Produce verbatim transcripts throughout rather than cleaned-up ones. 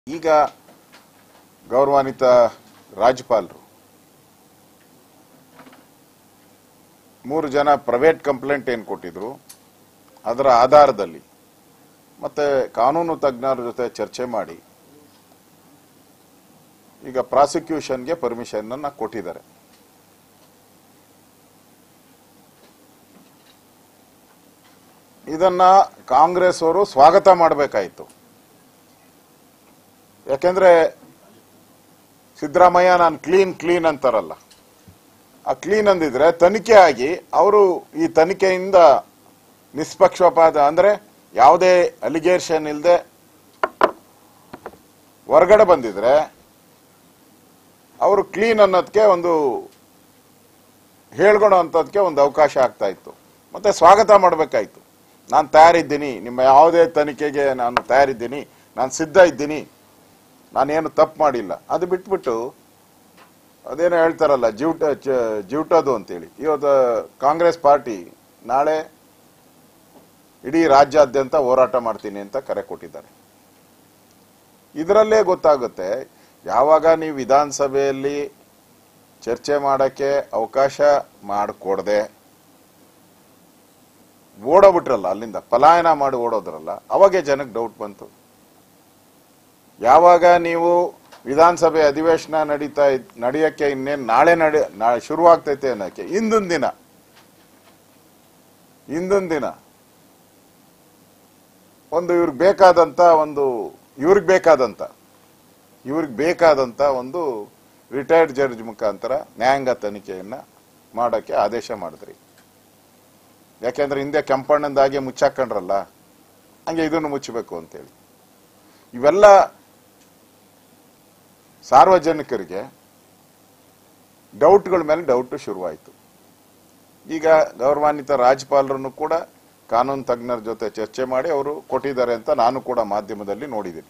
ಈಗ ಗೌರವಾನ್ವಿತ ರಾಜ್ಯಪಾಲರು ಮೂರು ಜನ ಪ್ರೈವೇಟ್ ಕಂಪ್ಲೇಂಟ್ ಏನು ಕೊಟ್ಟಿದ್ರು ಅದರ ಆಧಾರದಲ್ಲಿ ಮತ್ತೆ ಕಾನೂನು ತಜ್ಞರ ಜೊತೆ ಚರ್ಚೆ ಮಾಡಿ ಈಗ ಪ್ರಾಸಿಕ್ಯೂಷನ್ಗೆ ಪರ್ಮಿಷನ್ ಅನ್ನು ಕೊಟ್ಟಿದ್ದಾರೆ. ಇದನ್ನ ಕಾಂಗ್ರೆಸ್ ಅವರು ಸ್ವಾಗತ ಮಾಡಬೇಕಾಯಿತು. ಯಾಕೆಂದ್ರೆ ಸಿದ್ದರಾಮಯ್ಯ ನಾನು ಕ್ಲೀನ್ ಕ್ಲೀನ್ ಅಂತಾರಲ್ಲ, ಆ ಕ್ಲೀನ್ ಅಂದಿದ್ರೆ ತನಿಖೆ ಆಗಿ ಅವರು ಈ ತನಿಖೆಯಿಂದ ನಿಷ್ಪಕ್ಷಪಾತ ಅಂದ್ರೆ ಯಾವುದೇ ಅಲಿಗೇಷನ್ ಇಲ್ಲದೆ ಹೊರಗಡೆ ಬಂದಿದ್ರೆ ಅವರು ಕ್ಲೀನ್ ಅನ್ನೋದಕ್ಕೆ ಒಂದು ಹೇಳ್ಕೊಳೋ ಅಂತದಕ್ಕೆ ಒಂದು ಅವಕಾಶ ಆಗ್ತಾ ಇತ್ತು. ಮತ್ತೆ ಸ್ವಾಗತ ಮಾಡಬೇಕಾಯ್ತು. ನಾನು ತಯಾರಿದ್ದೀನಿ, ನಿಮ್ಮ ಯಾವುದೇ ತನಿಖೆಗೆ ನಾನು ತಯಾರಿದ್ದೀನಿ, ನಾನು ಸಿದ್ಧ ಇದ್ದೀನಿ, ನಾನೇನು ತಪ್ಪು ಮಾಡಿಲ್ಲ. ಅದು ಬಿಟ್ಬಿಟ್ಟು ಅದೇನೋ ಹೇಳ್ತಾರಲ್ಲ ಜಿವ್ಟ ಜಿವ್ಟೋದು ಅಂತೇಳಿ, ಇವತ್ತು ಕಾಂಗ್ರೆಸ್ ಪಾರ್ಟಿ ನಾಳೆ ಇಡೀ ರಾಜ್ಯಾದ್ಯಂತ ಹೋರಾಟ ಮಾಡ್ತೀನಿ ಅಂತ ಕರೆ ಕೊಟ್ಟಿದ್ದಾರೆ. ಇದರಲ್ಲೇ ಗೊತ್ತಾಗುತ್ತೆ ಯಾವಾಗ ನೀವು ವಿಧಾನಸಭೆಯಲ್ಲಿ ಚರ್ಚೆ ಮಾಡಕ್ಕೆ ಅವಕಾಶ ಮಾಡಿಕೊಡದೆ ಓಡೋಬಿಟ್ರಲ್ಲ, ಅಲ್ಲಿಂದ ಪಲಾಯನ ಮಾಡಿ ಓಡೋದ್ರಲ್ಲ, ಅವಾಗೆ ಜನಕ್ಕೆ ಡೌಟ್ ಬಂತು. ಯಾವಾಗ ನೀವು ವಿಧಾನಸಭೆ ಅಧಿವೇಶನ ನಡೀತಾ ನಡೆಯಕ್ಕೆ ಇನ್ನೇನು ನಾಳೆ ನಡೆ ನಾಳೆ ಶುರುವಾಗ್ತೈತೆ ಅನ್ನೋಕ್ಕೆ ಹಿಂದೊಂದು ದಿನ ಹಿಂದೊಂದು ದಿನ ಒಂದು ಇವ್ರಿಗೆ ಬೇಕಾದಂತ ಒಂದು ಇವ್ರಿಗೆ ಬೇಕಾದಂತ ಇವ್ರಿಗೆ ಬೇಕಾದಂತ ಒಂದು ರಿಟೈರ್ಡ್ ಜಡ್ಜ್ ಮುಖಾಂತರ ನ್ಯಾಯಾಂಗ ತನಿಖೆಯನ್ನ ಮಾಡಕ್ಕೆ ಆದೇಶ ಮಾಡಿದ್ರಿ. ಯಾಕೆಂದ್ರೆ ಹಿಂದೆ ಕೆಂಪಣ್ಣಂದಾಗೆ ಮುಚ್ಚಾಕೊಂಡ್ರಲ್ಲ, ಹಂಗೆ ಇದನ್ನು ಮುಚ್ಚಬೇಕು ಅಂತೇಳಿ. ಇವೆಲ್ಲ ಸಾರ್ವಜನಿಕರಿಗೆ ಡೌಟ್ಗಳ ಮೇಲೆ ಡೌಟ್ ಶುರುವಾಯಿತು. ಈಗ ಗೌರವಾನ್ವಿತ ರಾಜ್ಯಪಾಲರನ್ನು ಕೂಡ ಕಾನೂನು ತಜ್ಞರ ಜೊತೆ ಚರ್ಚೆ ಮಾಡಿ ಅವರು ಕೊಟ್ಟಿದ್ದಾರೆ ಅಂತ ನಾನು ಕೂಡ ಮಾಧ್ಯಮದಲ್ಲಿ ನೋಡಿದ್ದೀನಿ.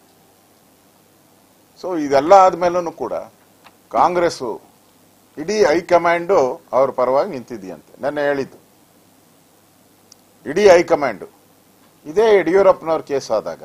ಸೊ ಇದೆಲ್ಲ ಆದ್ಮೇಲೂ ಕೂಡ ಕಾಂಗ್ರೆಸ್ ಇಡೀ ಹೈಕಮಾಂಡು ಅವ್ರ ಪರವಾಗಿ ನಿಂತಿದೆಯಂತೆ. ನೆನ್ನೆ ಹೇಳಿದ್ದು ಇಡೀ ಹೈಕಮಾಂಡು. ಇದೇ ಯಡಿಯೂರಪ್ಪನವ್ರ ಕೇಸ್ ಆದಾಗ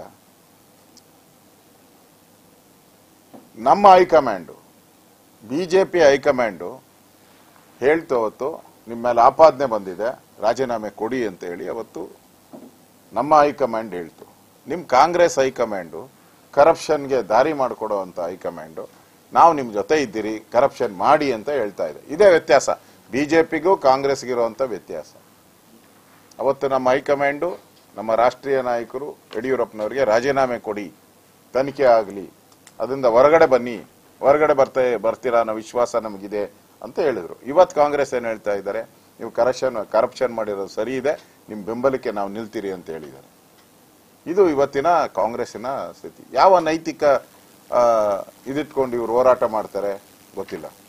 ನಮ್ಮ ಹೈಕಮಾಂಡು, ಬಿಜೆಪಿ ಹೈಕಮಾಂಡು ಹೇಳ್ತು ಅವತ್ತು ನಿಮ್ಮ ಮೇಲೆ ಆಪಾದನೆ ಬಂದಿದೆ, ರಾಜೀನಾಮೆ ಕೊಡಿ ಅಂತ ಹೇಳಿ ಅವತ್ತು ನಮ್ಮ ಹೈಕಮಾಂಡ್ ಹೇಳ್ತು. ನಿಮ್ ಕಾಂಗ್ರೆಸ್ ಹೈಕಮಾಂಡು ಕರಪ್ಷನ್ಗೆ ದಾರಿ ಮಾಡಿಕೊಡೋ ಅಂತ ಹೈಕಮಾಂಡು ನಾವು ನಿಮ್ ಜೊತೆ ಇದ್ದೀರಿ, ಕರಪ್ಷನ್ ಮಾಡಿ ಅಂತ ಹೇಳ್ತಾ ಇದೆ. ಇದೇ ವ್ಯತ್ಯಾಸ ಬಿಜೆಪಿಗೂ ಕಾಂಗ್ರೆಸ್ಗಿರುವಂತ ವ್ಯತ್ಯಾಸ. ಅವತ್ತು ನಮ್ಮ ಹೈಕಮಾಂಡು, ನಮ್ಮ ರಾಷ್ಟ್ರೀಯ ನಾಯಕರು ಯಡಿಯೂರಪ್ಪನವರಿಗೆ ರಾಜೀನಾಮೆ ಕೊಡಿ, ತನಿಖೆ ಆಗಲಿ, ಅದರಿಂದ ಹೊರಗಡೆ ಬನ್ನಿ, ಹೊರಗಡೆ ಬರ್ತಾ ಬರ್ತೀರಾ ಅನ್ನೋ ವಿಶ್ವಾಸ ನಮಗಿದೆ ಅಂತ ಹೇಳಿದ್ರು. ಇವತ್ತು ಕಾಂಗ್ರೆಸ್ ಏನ್ ಹೇಳ್ತಾ ಇದ್ದಾರೆ, ನೀವು ಕರಪ್ಷನ್ ಕರಪ್ಷನ್ ಮಾಡಿರೋದು ಸರಿ ಇದೆ, ನಿಮ್ ಬೆಂಬಲಕ್ಕೆ ನಾವು ನಿಲ್ತೀರಿ ಅಂತ ಹೇಳಿದ್ದಾರೆ. ಇದು ಇವತ್ತಿನ ಕಾಂಗ್ರೆಸ್ಸಿನ ಸ್ಥಿತಿ. ಯಾವ ನೈತಿಕ ಇದಿಟ್ಕೊಂಡು ಇವ್ರು ಹೋರಾಟ ಮಾಡ್ತಾರೆ ಗೊತ್ತಿಲ್ಲ.